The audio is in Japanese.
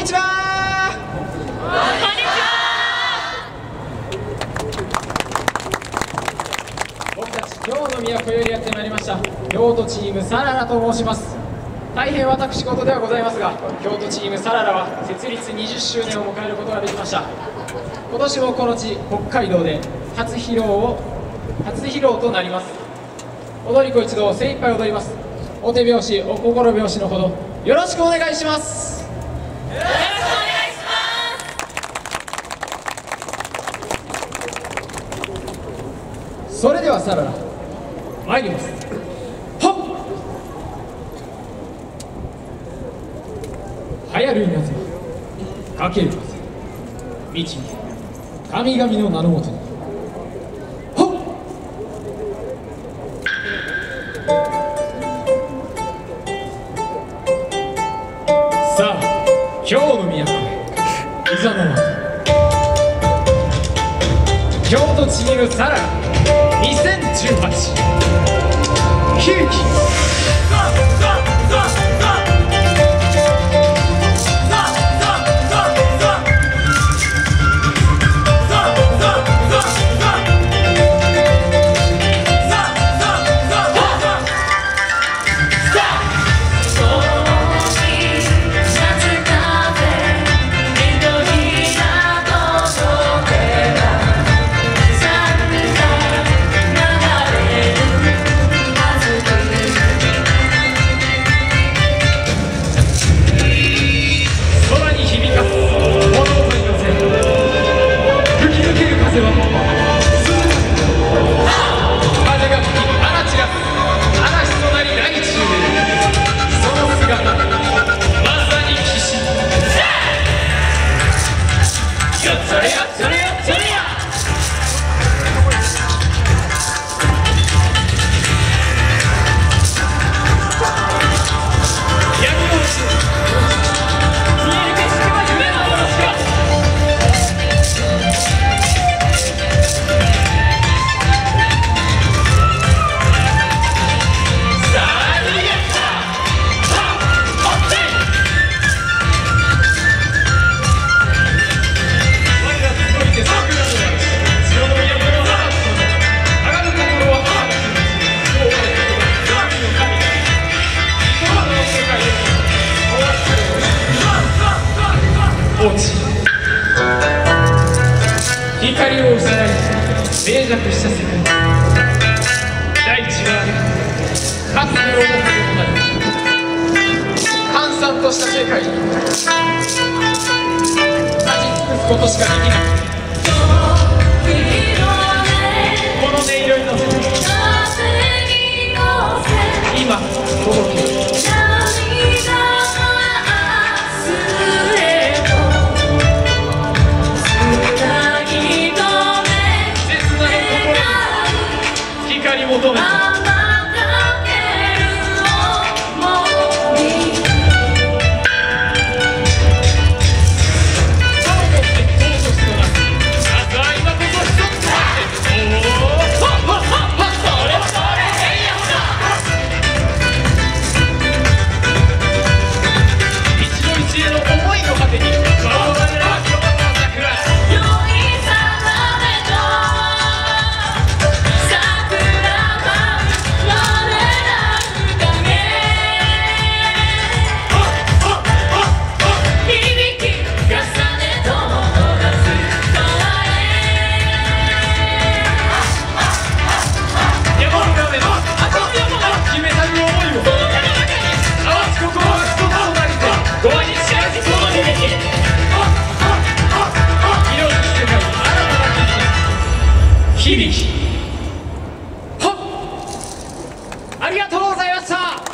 にちは。 こんにちは。 僕たち京の都よりやってまいりました京都チームサララと申します。大変私事ではございますが、京都チームサララは設立20周年を迎えることができました。今年もこの地北海道で初披露となります。踊り子一同精一杯踊ります。お手拍子お心拍子のほどよろしくお願いします。 よろしくお願いします。それではサララ参ります。はっ、流行る稲妻かける風導け神々の名のもとに。はっ、さあ京の都へいざなう。京都チームサララ2018悲劇。光を失い脆弱した世界、大地がかつての面影となる閑散とした世界に立ち尽くすことしかできない。この音色に乗せて今届ける。求めて響き。はっ、ありがとうございました。